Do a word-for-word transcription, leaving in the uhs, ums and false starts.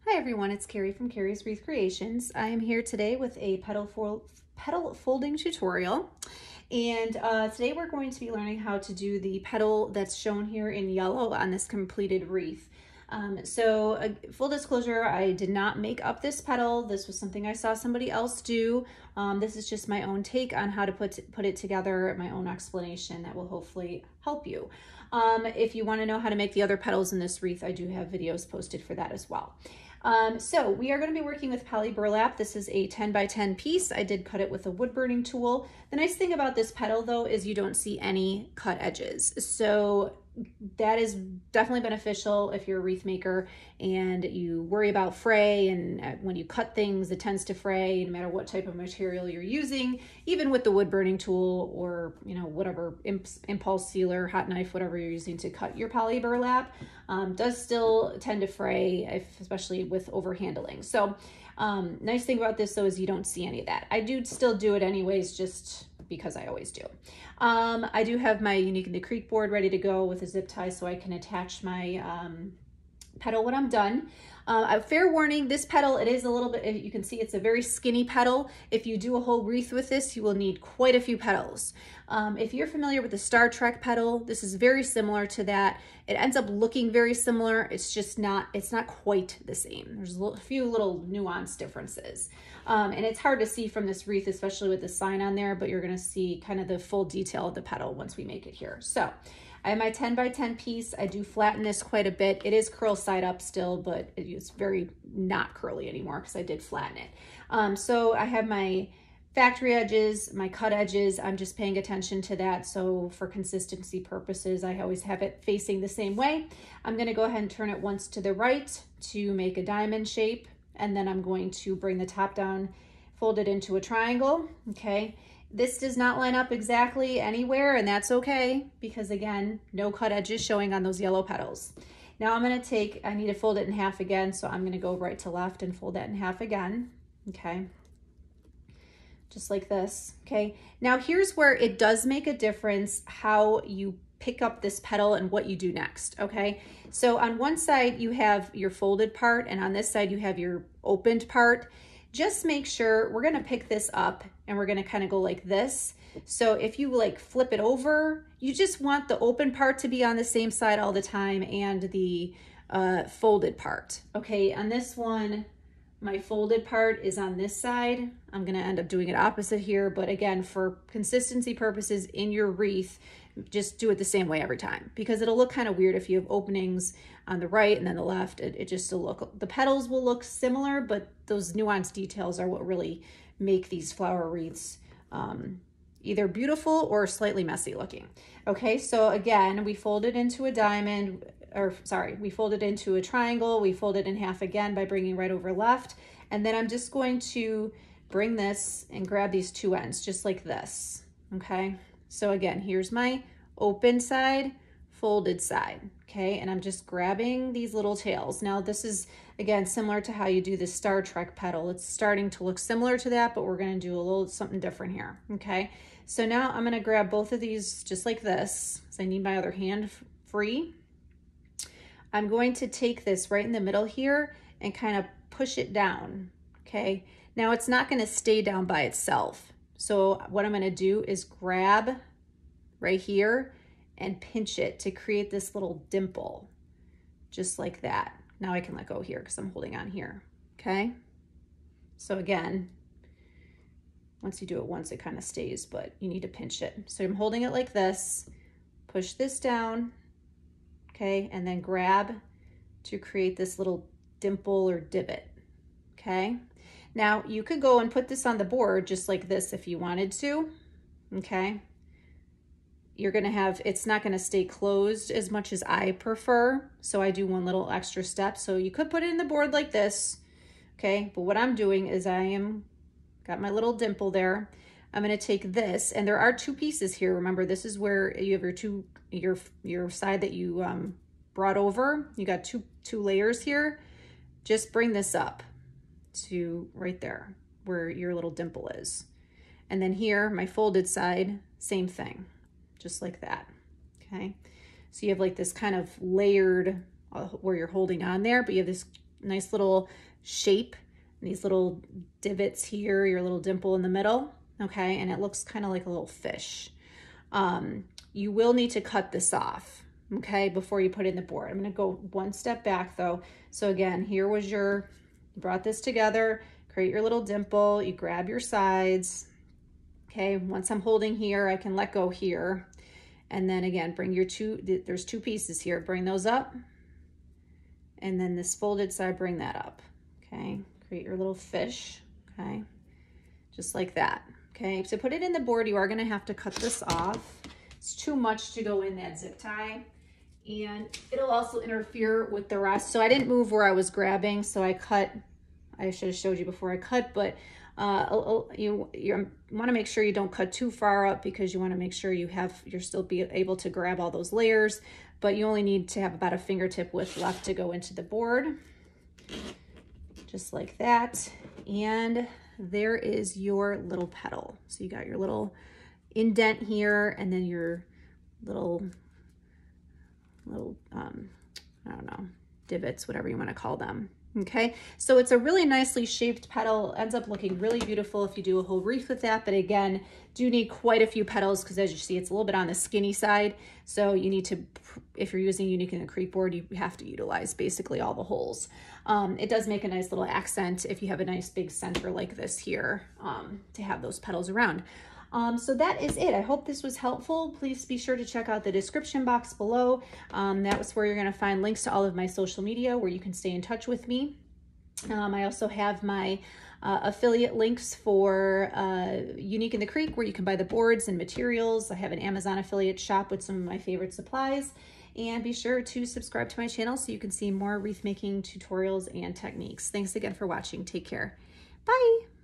Hi everyone, it's Carrie from Carrie's Wreath Creations. I am here today with a petal, fo petal folding tutorial. And uh, today we're going to be learning how to do the petal that's shown here in yellow on this completed wreath. Um, so uh, full disclosure, I did not make up this petal. This was something I saw somebody else do. Um, this is just my own take on how to put, put it together, my own explanation that will hopefully help you. Um, if you want to know how to make the other petals in this wreath, I do have videos posted for that as well. Um, so we are going to be working with poly burlap. This is a ten by ten piece. I did cut it with a wood burning tool. The nice thing about this petal though is you don't see any cut edges. So that is definitely beneficial if you're a wreath maker and you worry about fray, and when you cut things it tends to fray no matter what type of material you're using. Even with the wood burning tool or you know whatever impulse sealer, hot knife, whatever you're using to cut your poly burlap, um, does still tend to fray, if, especially with over handling. So um, nice thing about this though is you don't see any of that. I do still do it anyways, just because I always do. Um, I do have my Unique in the Creek board ready to go with a zip tie so I can attach my um, petal when I'm done. Uh, fair warning, this petal, it is a little bit, you can see it's a very skinny petal. If you do a whole wreath with this, you will need quite a few petals. Um, if you're familiar with the Star Trek petal, this is very similar to that. It ends up looking very similar. It's just not, it's not quite the same. There's a few little nuance differences. Um, and it's hard to see from this wreath, especially with the sign on there, but you're gonna see kind of the full detail of the petal once we make it here. So I have my ten by ten piece. I do flatten this quite a bit. It is curl side up still, but it's very not curly anymore because I did flatten it. Um, so I have my factory edges, my cut edges. I'm just paying attention to that. So for consistency purposes, I always have it facing the same way. I'm gonna go ahead and turn it once to the right to make a diamond shape. And then I'm going to bring the top down, fold it into a triangle, okay? This does not line up exactly anywhere, and that's okay, because again, no cut edges showing on those yellow petals. Now I'm gonna take, I need to fold it in half again, so I'm gonna go right to left and fold that in half again, okay? Just like this, okay? Now here's where it does make a difference how you pick up this petal and what you do next, okay? So on one side you have your folded part, and on this side you have your opened part. Just make sure, we're gonna pick this up and we're gonna kind of go like this. So if you like flip it over, you just want the open part to be on the same side all the time and the uh, folded part. Okay, on this one, my folded part is on this side. I'm gonna end up doing it opposite here, but again, for consistency purposes in your wreath, just do it the same way every time, because it'll look kind of weird if you have openings on the right and then the left. It, it just will look, the petals will look similar, but those nuanced details are what really make these flower wreaths um, either beautiful or slightly messy looking. Okay, so again, we fold it into a diamond, or sorry, we fold it into a triangle. We fold it in half again by bringing right over left. And then I'm just going to bring this and grab these two ends just like this, okay? So again, here's my open side, folded side, okay? And I'm just grabbing these little tails. Now this is, again, similar to how you do the Star Trek petal. It's starting to look similar to that, but we're gonna do a little something different here, okay? So now I'm gonna grab both of these just like this, because I need my other hand free. I'm going to take this right in the middle here and kind of push it down, okay? Now it's not gonna stay down by itself. So what I'm gonna do is grab right here and pinch it to create this little dimple, just like that. Now I can let go here because I'm holding on here, okay? So again, once you do it once, it kind of stays, but you need to pinch it. So I'm holding it like this, push this down, okay? And then grab to create this little dimple or divot, okay? Now you could go and put this on the board just like this if you wanted to, okay? You're gonna have, it's not gonna stay closed as much as I prefer, so I do one little extra step. So you could put it in the board like this, okay? But what I'm doing is I am, got my little dimple there. I'm gonna take this, and there are two pieces here. Remember, this is where you have your two, your, your side that you um, brought over. You got two, two layers here. Just bring this up to right there where your little dimple is. And then here, my folded side, same thing, just like that, okay? So you have like this kind of layered uh, where you're holding on there, but you have this nice little shape, these little divots here, your little dimple in the middle, okay? And it looks kind of like a little fish. Um, you will need to cut this off, okay, before you put it in the board. I'm gonna go one step back though. So again, here was your, you brought this together, create your little dimple, you grab your sides, okay? Once I'm holding here, I can let go here. And then again, bring your two, there's two pieces here, bring those up. And then this folded side, bring that up, okay? Create your little fish, okay? Just like that, okay? To put it in the board, you are gonna have to cut this off. It's too much to go in that zip tie. And it'll also interfere with the rest. So I didn't move where I was grabbing, so I cut, I should have showed you before I cut, but uh, you, you wanna make sure you don't cut too far up because you wanna make sure you have, you're still be able to grab all those layers, but you only need to have about a fingertip width left to go into the board. Just like that. And there is your little petal. So you got your little indent here and then your little, little, um, I don't know, divots, whatever you want to call them. Okay, so it's a really nicely shaped petal, ends up looking really beautiful if you do a whole wreath with that, but again, do need quite a few petals because as you see, it's a little bit on the skinny side. So you need to, if you're using Unique in the Creek board, you have to utilize basically all the holes. Um, it does make a nice little accent if you have a nice big center like this here um, to have those petals around. Um, so that is it. I hope this was helpful. Please be sure to check out the description box below. Um, that was where you're going to find links to all of my social media where you can stay in touch with me. Um, I also have my uh, affiliate links for uh, Unique in the Creek where you can buy the boards and materials. I have an Amazon affiliate shop with some of my favorite supplies. And be sure to subscribe to my channel so you can see more wreath making tutorials and techniques. Thanks again for watching. Take care. Bye.